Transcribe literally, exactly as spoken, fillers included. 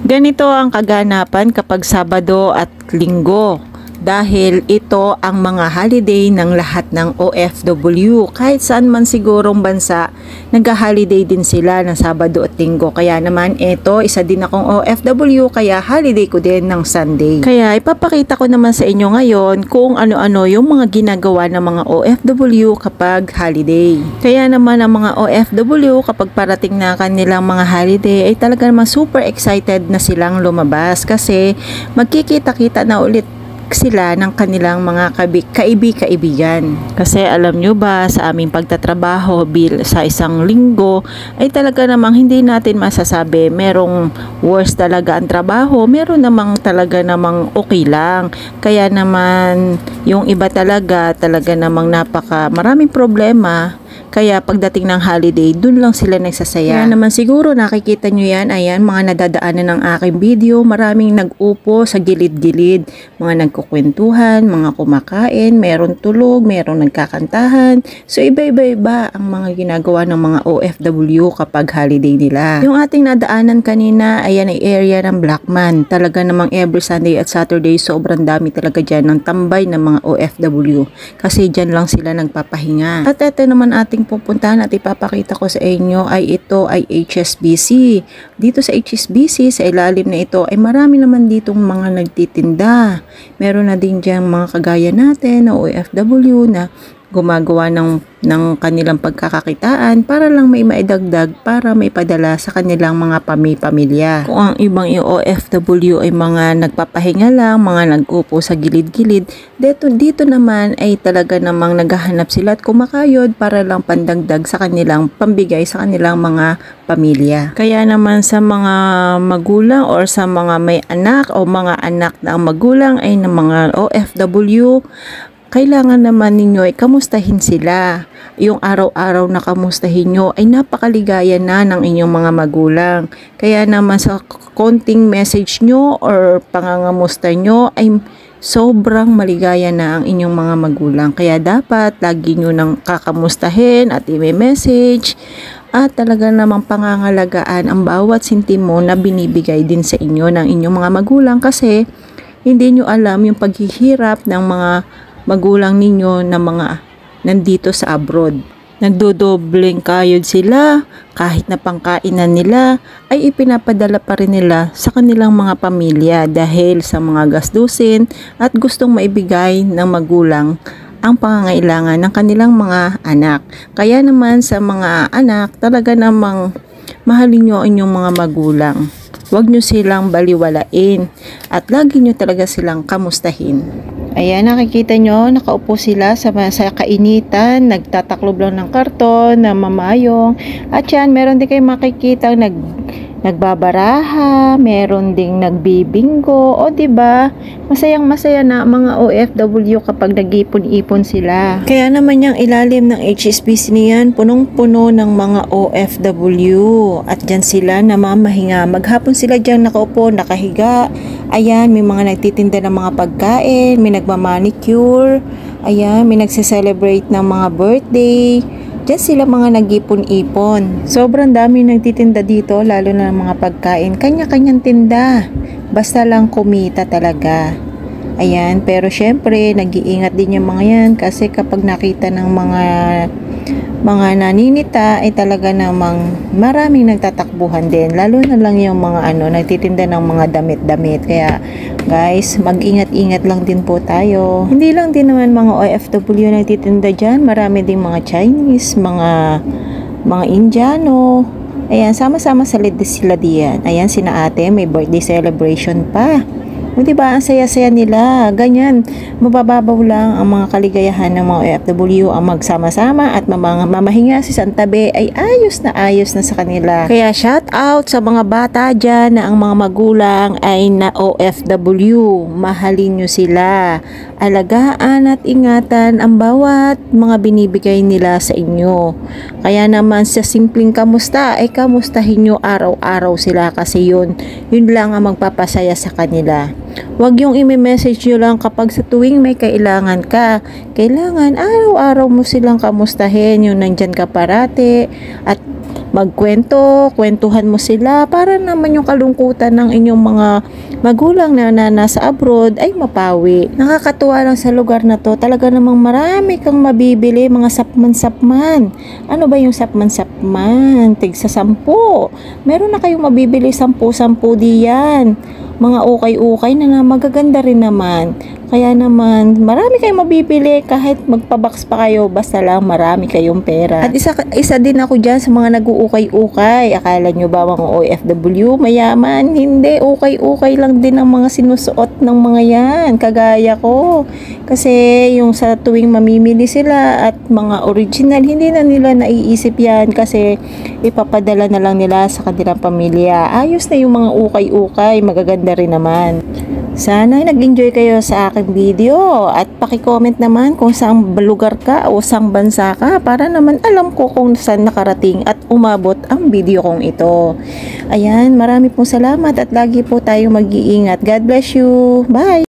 Ganito ang kaganapan kapag Sabado at Linggo dahil ito ang mga holiday ng lahat ng O F W. Kahit saan man sigurong bansa, nag-holiday din sila ng Sabado at Linggo. Kaya naman ito, isa din akong O F W, kaya holiday ko din ng Sunday. Kaya ipapakita ko naman sa inyo ngayon kung ano-ano yung mga ginagawa ng mga O F W kapag holiday. Kaya naman ang mga O F W kapag parating na kanilang mga holiday ay talaga naman super excited na silang lumabas kasi magkikita-kita na ulit sila ng kanilang mga kaibig-kaibigan. Kasi alam nyo ba, sa aming pagtatrabaho bil sa isang linggo ay talaga namang hindi natin masasabi merong worst talaga ang trabaho, meron namang talaga namang okay lang. Kaya naman yung iba talaga talaga namang napaka maraming problema. Kaya pagdating ng holiday, dun lang sila nagsasaya. Kaya naman siguro nakikita nyo yan, ayan, mga nadadaanan ng aking video, maraming nag-upo sa gilid-gilid, mga nagkukwentuhan, mga kumakain, meron tulog, meron nagkakantahan. So iba-iba-iba ang mga ginagawa ng mga O F W kapag holiday nila. Yung ating nadaanan kanina, ayan ay area ng Blackman. Talaga namang every Sunday at Saturday, sobrang dami talaga dyan ng tambay ng mga O F W. Kasi dyan lang sila nagpapahinga. At ito naman ating pupuntahan at ipapakita ko sa inyo ay ito ay H S B C. Dito sa H S B C, sa ilalim na ito ay marami naman ditong mga nagtitinda. Meron na din dyan mga kagaya natin na O F W na gumagawa ng, ng kanilang pagkakakitaan para lang may maidagdag para may padala sa kanilang mga pami-pamilya. Kung ang ibang O F W ay mga nagpapahinga lang, mga nag-upo sa gilid-gilid, dito, dito naman ay talaga namang naghahanap sila at kumakayod para lang pandagdag sa kanilang pambigay sa kanilang mga pamilya. Kaya naman sa mga magulang or sa mga may anak o mga anak na ang magulang ay ng mga O F W, kailangan naman ninyo ay kamustahin sila. Yung araw-araw na kamustahin nyo ay napakaligaya na ng inyong mga magulang. Kaya naman sa konting message nyo or pangangamusta nyo ay sobrang maligaya na ang inyong mga magulang. Kaya dapat lagi nyo nang kakamustahin at i-message at talaga namang pangangalagaan ang bawat sentimo na binibigay din sa inyo ng inyong mga magulang kasi hindi nyo alam yung paghihirap ng mga magulang ninyo na mga nandito sa abroad. Nagdodobleng kayod sila, kahit na pangkainan nila ay ipinapadala pa rin nila sa kanilang mga pamilya dahil sa mga gastusin at gustong maibigay ng magulang ang pangangailangan ng kanilang mga anak. Kaya naman sa mga anak, talaga namang mahalin nyo ang inyong mga magulang. Huwag nyo silang baliwalain at lagi nyo talaga silang kamustahin. Ayan, nakikita nyo, nakaupo sila sa, sa kainitan, nagtataklob lang ng karton, na mamayong. At yan, meron din kayo makikita nag, nagbabaraha, meron ding nagbibingo. O diba, masayang masaya na mga O F W kapag nag-ipon-ipon sila. Kaya naman yung ilalim ng H S B C niyan, punong-puno ng mga O F W. At dyan sila namamahinga. Maghapon sila dyan nakaupo, nakahiga. Ayan, may mga nagtitinda ng mga pagkain, may nagmamanicure, ayan, may nagse-celebrate ng mga birthday. Diyan sila mga nag-ipon-ipon. Sobrang dami nagtitinda dito, lalo na ng mga pagkain. Kanya-kanyang tinda. Basta lang kumita talaga. Ayan, pero syempre, nag-iingat din yung mga yan kasi kapag nakita ng mga mga naninita ay talaga namang maraming nagtatakbuhan din, lalo na lang yung mga ano nagtitinda ng mga damit-damit. Kaya guys, mag-ingat-ingat lang din po tayo. Hindi lang din naman mga O F W nagtitinda dyan, marami din mga Chinese, mga mga Indiano. Ayan, sama-sama sa sila diyan. Ayan, sina ate may birthday celebration pa. O diba, ang saya-saya nila. Ganyan, mabababaw lang ang mga kaligayahan ng mga O F W. Ang magsama-sama at mamang mamahinga si Santabe ay ayos na ayos na sa kanila. Kaya shout out sa mga bata dyan na ang mga magulang ay na O F W. Mahalin nyo sila. Alagaan at ingatan ang bawat mga binibigay nila sa inyo. Kaya naman sa simpleng kamusta ay kamustahin nyo araw-araw sila kasi yun, yun lang ang magpapasaya sa kanila. Huwag yung i-message nyo lang kapag sa tuwing may kailangan ka. Kailangan araw-araw mo silang kamustahin, yung nandyan ka parate at magkwento, kwentuhan mo sila para naman yung kalungkutan ng inyong mga magulang na, na nasa abroad ay mapawi. Nakakatuwa lang sa lugar na to, talaga namang marami kang mabibili, mga sapman-sapman. Ano ba yung sapman-sapman? Tig sa sampu. Meron na kayong mabibili sampu-sampu diyan. Mga ukay-ukay na, na magaganda rin naman. Kaya naman, marami kayong mabibili kahit magpabox pa kayo, basta lang marami kayong pera. At isa, isa din ako dyan sa mga nag-uukay-ukay. Akala nyo ba mga O F W mayaman? Hindi, ukay-ukay lang din ang mga sinusuot ng mga yan. Kagaya ko. Kasi yung sa tuwing mamimili sila at mga original, hindi na nila naiisip yan kasi ipapadala na lang nila sa kanilang pamilya. Ayos na yung mga ukay-ukay, magaganda rin naman. Sana nag-enjoy kayo sa aking video at paki-comment naman kung saang lugar ka o saang bansa ka para naman alam ko kung saan nakarating at umabot ang video kong ito. Ayan, marami pong salamat at lagi po tayo mag-iingat. God bless you. Bye!